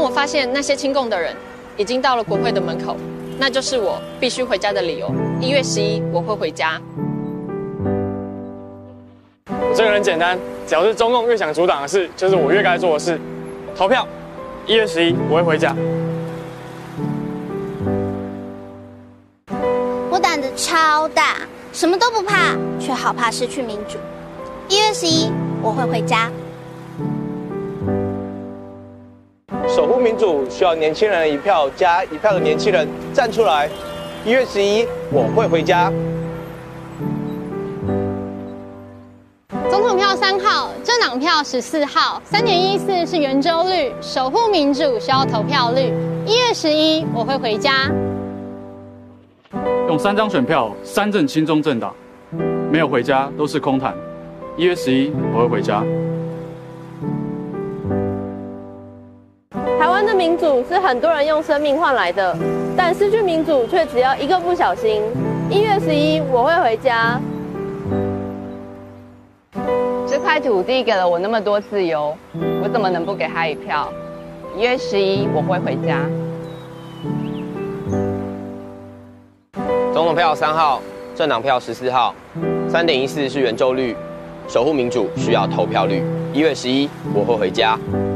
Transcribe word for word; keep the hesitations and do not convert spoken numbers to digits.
我发现那些亲共的人已经到了国会的门口，那就是我必须回家的理由。一月十一我会回家。 我这个人很简单，只要是中共越想阻挡的事，就是我越该做的事。投票，一月十一我会回家。 我胆子超大，什么都不怕，却好怕失去民主。一月十一我会回家。 守护民主需要年轻人的一票加一票的年轻人站出来。一月十一我会回家。 总统票三号，政党票十四号，三点一四是圆周率，守护民主需要投票率。一月十一我会回家。 用三张选票，三政亲中政党，没有回家都是空谈。一月十一我会回家。 台湾的民主是很多人用生命换来的，但失去民主却只要一个不小心。一月十一我会回家。 这块土地给了我那么多自由，我怎么能不给他一票？一月十一我会回家。 总统票三号，政党票十四号，三点一四是圆周率，守护民主需要投票率。一月十一我会回家。